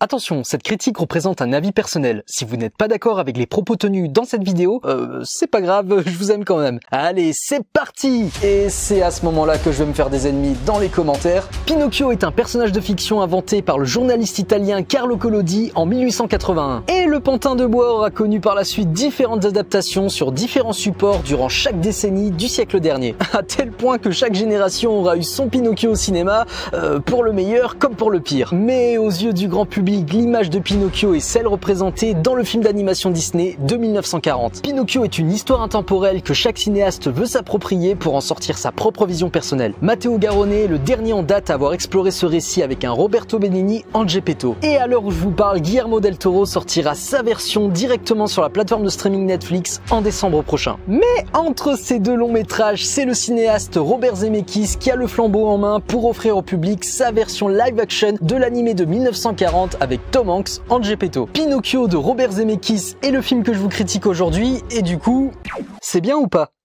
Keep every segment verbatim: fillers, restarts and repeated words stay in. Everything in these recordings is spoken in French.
Attention, cette critique représente un avis personnel. Si vous n'êtes pas d'accord avec les propos tenus dans cette vidéo, euh, c'est pas grave, je vous aime quand même. Allez, c'est parti! Et c'est à ce moment-là que je vais me faire des ennemis dans les commentaires. Pinocchio est un personnage de fiction inventé par le journaliste italien Carlo Collodi en mille huit cent quatre-vingt-un. Et le pantin de bois aura connu par la suite différentes adaptations sur différents supports durant chaque décennie du siècle dernier. À tel point que chaque génération aura eu son Pinocchio au cinéma, euh, pour le meilleur comme pour le pire. Mais aux yeux du grand public, l'image de Pinocchio est celle représentée dans le film d'animation Disney de mille neuf cent quarante. Pinocchio est une histoire intemporelle que chaque cinéaste veut s'approprier pour en sortir sa propre vision personnelle. Matteo Garrone est le dernier en date à avoir exploré ce récit avec un Roberto Benigni en Geppetto. Et à l'heure où je vous parle, Guillermo del Toro sortira sa version directement sur la plateforme de streaming Netflix en décembre prochain. Mais entre ces deux longs métrages, c'est le cinéaste Robert Zemeckis qui a le flambeau en main pour offrir au public sa version live action de l'animé de mille neuf cent quarante avec Tom Hanks en Geppetto. Pinocchio de Robert Zemeckis est le film que je vous critique aujourd'hui, et du coup, c'est bien ou pas?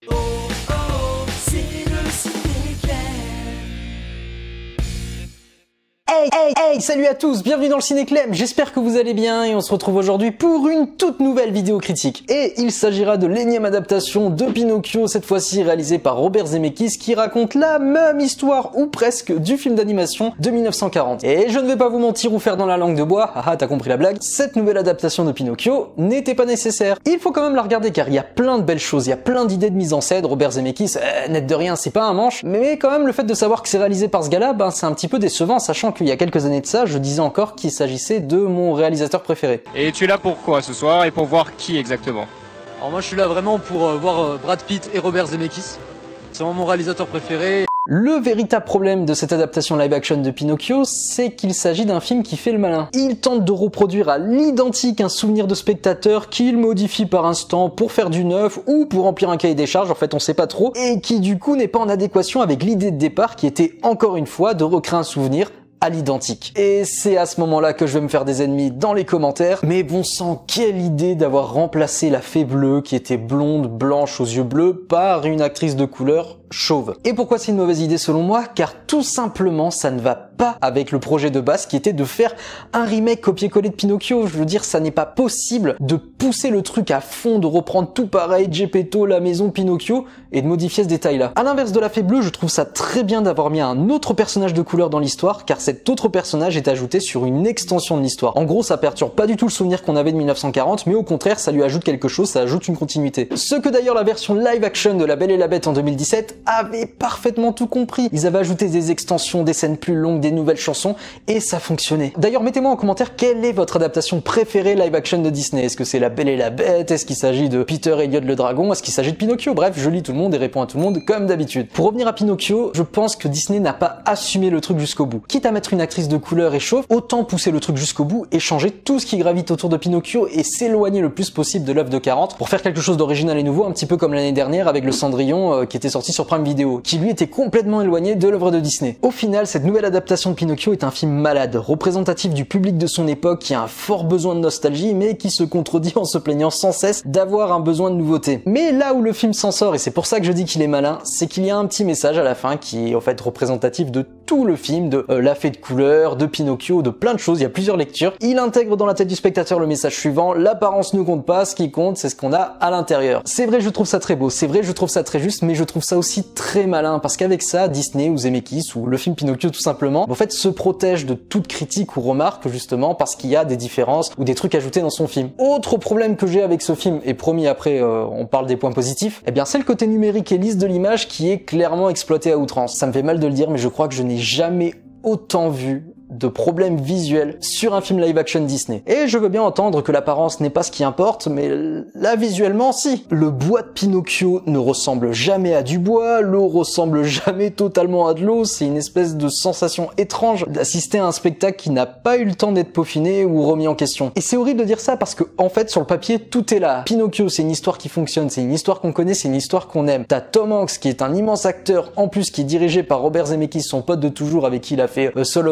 Hey, hey, hey, salut à tous, bienvenue dans le Ciné-Clem, j'espère que vous allez bien et on se retrouve aujourd'hui pour une toute nouvelle vidéo critique. Et il s'agira de l'énième adaptation de Pinocchio, cette fois-ci réalisée par Robert Zemeckis, qui raconte la même histoire, ou presque, du film d'animation de mille neuf cent quarante. Et je ne vais pas vous mentir ou faire dans la langue de bois, haha t'as compris la blague, cette nouvelle adaptation de Pinocchio n'était pas nécessaire. Il faut quand même la regarder car il y a plein de belles choses, il y a plein d'idées de mise en scène. Robert Zemeckis, euh, net de rien, c'est pas un manche, mais quand même le fait de savoir que c'est réalisé par ce gars-là, ben c'est un petit peu décevant, sachant qu'il y a quelques années de ça, je disais encore qu'il s'agissait de mon réalisateur préféré. Et tu es là pour quoi ce soir et pour voir qui exactement? Alors moi je suis là vraiment pour euh, voir euh, Brad Pitt et Robert Zemeckis. C'est vraiment mon réalisateur préféré. Le véritable problème de cette adaptation live-action de Pinocchio, c'est qu'il s'agit d'un film qui fait le malin. Il tente de reproduire à l'identique un souvenir de spectateur qu'il modifie par instant pour faire du neuf ou pour remplir un cahier des charges, en fait on sait pas trop, et qui du coup n'est pas en adéquation avec l'idée de départ qui était encore une fois de recréer un souvenir à l'identique. Et c'est à ce moment-là que je vais me faire des ennemis dans les commentaires. Mais bon sang, quelle idée d'avoir remplacé la fée bleue qui était blonde, blanche aux yeux bleus par une actrice de couleur chauve. Et pourquoi c'est une mauvaise idée selon moi? Car tout simplement ça ne va pas avec le projet de base qui était de faire un remake copier-coller de Pinocchio. Je veux dire, ça n'est pas possible de pousser le truc à fond, de reprendre tout pareil, Geppetto, la maison, Pinocchio, et de modifier ce détail-là. À l'inverse de la fée bleue, je trouve ça très bien d'avoir mis un autre personnage de couleur dans l'histoire, car cet autre personnage est ajouté sur une extension de l'histoire. En gros, ça perturbe pas du tout le souvenir qu'on avait de mille neuf cent quarante, mais au contraire, ça lui ajoute quelque chose, ça ajoute une continuité. Ce que d'ailleurs la version live-action de La Belle et la Bête en deux mille dix-sept avait parfaitement tout compris. Ils avaient ajouté des extensions, des scènes plus longues, des nouvelles chansons, et ça fonctionnait. D'ailleurs, mettez-moi en commentaire quelle est votre adaptation préférée live-action de Disney. Est-ce que c'est La Belle et la Bête? Est-ce qu'il s'agit de Peter Elliott le Dragon? Est-ce qu'il s'agit de Pinocchio? Bref, je lis tout le monde et réponds à tout le monde comme d'habitude. Pour revenir à Pinocchio, je pense que Disney n'a pas assumé le truc jusqu'au bout. Quitte à mettre une actrice de couleur et chauve, autant pousser le truc jusqu'au bout et changer tout ce qui gravite autour de Pinocchio et s'éloigner le plus possible de l'œuvre de quarante pour faire quelque chose d'original et nouveau, un petit peu comme l'année dernière avec le Cendrillon euh, qui était sorti sur Prime Video, qui lui était complètement éloigné de l'œuvre de Disney. Au final, cette nouvelle adaptation de Pinocchio est un film malade, représentatif du public de son époque qui a un fort besoin de nostalgie mais qui se contredit en se plaignant sans cesse d'avoir un besoin de nouveauté. Mais là où le film s'en sort, et c'est pour ça que je dis qu'il est malin, c'est qu'il y a un petit message à la fin qui est en fait représentatif de tout le film, de euh, la fée de couleur, de Pinocchio, de plein de choses, il y a plusieurs lectures. Il intègre dans la tête du spectateur le message suivant: l'apparence ne compte pas, ce qui compte c'est ce qu'on a à l'intérieur. C'est vrai, je trouve ça très beau, c'est vrai, je trouve ça très juste, mais je trouve ça aussi très malin, parce qu'avec ça, Disney ou Zemeckis ou le film Pinocchio tout simplement, en fait se protège de toute critique ou remarque justement parce qu'il y a des différences ou des trucs ajoutés dans son film. Autre problème que j'ai avec ce film, et promis après euh, on parle des points positifs, eh bien c'est le côté numérique et lisse de l'image qui est clairement exploité à outrance. Ça me fait mal de le dire, mais je crois que je n'ai jamais autant vu de problèmes visuels sur un film live-action Disney. Et je veux bien entendre que l'apparence n'est pas ce qui importe, mais là visuellement si. Le bois de Pinocchio ne ressemble jamais à du bois, l'eau ressemble jamais totalement à de l'eau, c'est une espèce de sensation étrange d'assister à un spectacle qui n'a pas eu le temps d'être peaufiné ou remis en question. Et c'est horrible de dire ça parce que en fait sur le papier tout est là. Pinocchio c'est une histoire qui fonctionne, c'est une histoire qu'on connaît, c'est une histoire qu'on aime. T'as Tom Hanks qui est un immense acteur, en plus qui est dirigé par Robert Zemeckis, son pote de toujours avec qui il a fait euh, Seul au monde, Forrest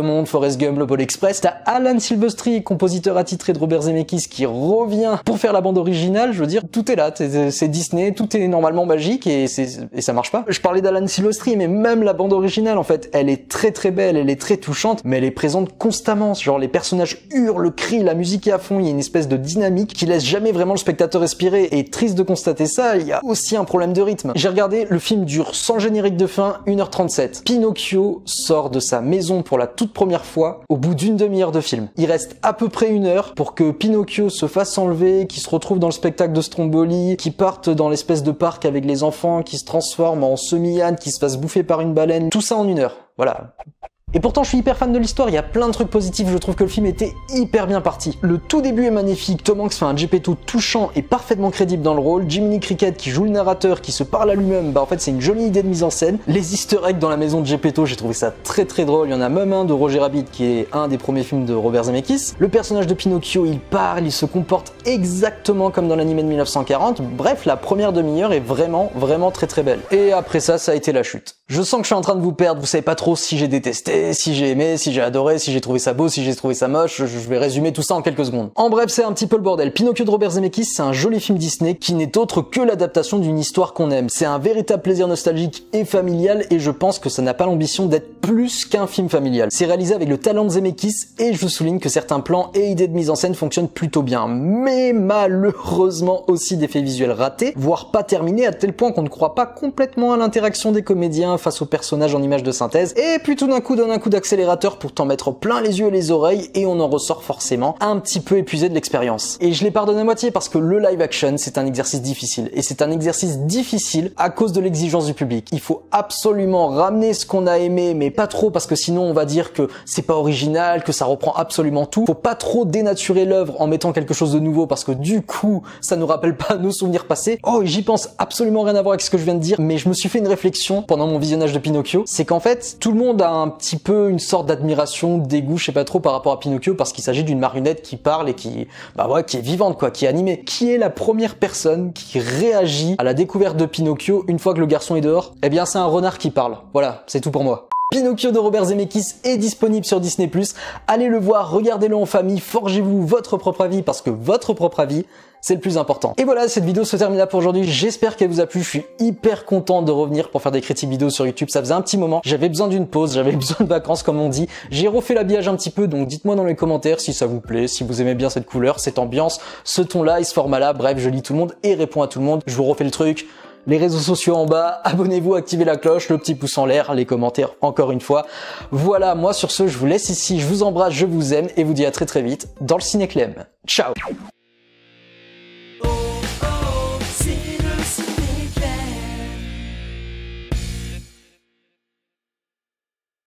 Forrest Gump, le Pôle Express. T'as Alan Silvestri, compositeur attitré de Robert Zemeckis, qui revient pour faire la bande originale. Je veux dire, tout est là, c'est Disney, tout est normalement magique et, et ça marche pas. Je parlais d'Alan Silvestri, mais même la bande originale, en fait, elle est très très belle, elle est très touchante, mais elle est présente constamment. Genre les personnages hurlent, crient, la musique est à fond, il y a une espèce de dynamique qui laisse jamais vraiment le spectateur respirer. Et triste de constater ça, il y a aussi un problème de rythme. J'ai regardé, le film dure sans générique de fin, une heure trente-sept. Pinocchio sort de sa maison pour la toute première fois au bout d'une demi-heure de film. Il reste à peu près une heure pour que Pinocchio se fasse enlever, qu'il se retrouve dans le spectacle de Stromboli, qu'il parte dans l'espèce de parc avec les enfants, qu'il se transforme en semi-âne, qu'il se fasse bouffer par une baleine. Tout ça en une heure. Voilà. Et pourtant je suis hyper fan de l'histoire, il y a plein de trucs positifs, je trouve que le film était hyper bien parti. Le tout début est magnifique, Tom Hanks fait un Geppetto touchant et parfaitement crédible dans le rôle, Jiminy Cricket qui joue le narrateur, qui se parle à lui-même, bah en fait c'est une jolie idée de mise en scène. Les easter eggs dans la maison de Geppetto, j'ai trouvé ça très très drôle, il y en a même un de Roger Rabbit qui est un des premiers films de Robert Zemeckis. Le personnage de Pinocchio, il parle, il se comporte exactement comme dans l'animé de mille neuf cent quarante, bref la première demi-heure est vraiment vraiment très très belle. Et après ça, ça a été la chute. Je sens que je suis en train de vous perdre, vous savez pas trop si j'ai détesté, si j'ai aimé, si j'ai adoré, si j'ai trouvé ça beau, si j'ai trouvé ça moche, je vais résumer tout ça en quelques secondes. En bref, c'est un petit peu le bordel. Pinocchio de Robert Zemeckis, c'est un joli film Disney qui n'est autre que l'adaptation d'une histoire qu'on aime. C'est un véritable plaisir nostalgique et familial et je pense que ça n'a pas l'ambition d'être plus qu'un film familial. C'est réalisé avec le talent de Zemeckis et je souligne que certains plans et idées de mise en scène fonctionnent plutôt bien, mais malheureusement aussi d'effets visuels ratés, voire pas terminés à tel point qu'on ne croit pas complètement à l'interaction des comédiens face aux personnages en images de synthèse, et puis tout d'un coup donne un coup d'accélérateur pour t'en mettre plein les yeux et les oreilles, et on en ressort forcément un petit peu épuisé de l'expérience. Et je les pardonne à moitié parce que le live action c'est un exercice difficile, et c'est un exercice difficile à cause de l'exigence du public. Il faut absolument ramener ce qu'on a aimé, mais pas trop parce que sinon on va dire que c'est pas original, que ça reprend absolument tout. Faut pas trop dénaturer l'œuvre en mettant quelque chose de nouveau parce que du coup ça nous rappelle pas nos souvenirs passés. Oh, j'y pense absolument rien à voir avec ce que je viens de dire, mais je me suis fait une réflexion pendant mon visionnage de Pinocchio, c'est qu'en fait tout le monde a un petit peu une sorte d'admiration, de dégoût, je sais pas trop par rapport à Pinocchio parce qu'il s'agit d'une marionnette qui parle et qui, bah ouais, qui est vivante quoi, qui est animée. Qui est la première personne qui réagit à la découverte de Pinocchio une fois que le garçon est dehors? Eh bien c'est un renard qui parle. Voilà, c'est tout pour moi. Pinocchio de Robert Zemeckis est disponible sur Disney plus, allez le voir, regardez-le en famille, forgez-vous votre propre avis parce que votre propre avis, c'est le plus important. Et voilà, cette vidéo se termine là pour aujourd'hui. J'espère qu'elle vous a plu. Je suis hyper content de revenir pour faire des critiques vidéo sur YouTube. Ça faisait un petit moment. J'avais besoin d'une pause, j'avais besoin de vacances comme on dit. J'ai refait l'habillage un petit peu, donc dites-moi dans les commentaires si ça vous plaît, si vous aimez bien cette couleur, cette ambiance, ce ton-là et ce format-là. Bref, je lis tout le monde et réponds à tout le monde. Je vous refais le truc. Les réseaux sociaux en bas, abonnez-vous, activez la cloche, le petit pouce en l'air, les commentaires encore une fois. Voilà, moi sur ce, je vous laisse ici, je vous embrasse, je vous aime et vous dis à très très vite dans le Ciné-Clem. Ciao!